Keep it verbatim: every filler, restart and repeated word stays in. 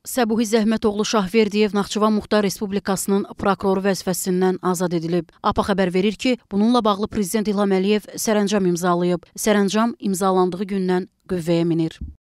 Səbuhi Zəhmətoğlu Şahverdiyev Naxçıvan Muxtar Respublikasının prokuroru vəzifəsindən azad edilib. APA xəbər verir ki, bununla bağlı Prezident İlham Əliyev sərəncam imzalayıb. Sərəncam imzalandığı gündən qüvvəyə minir.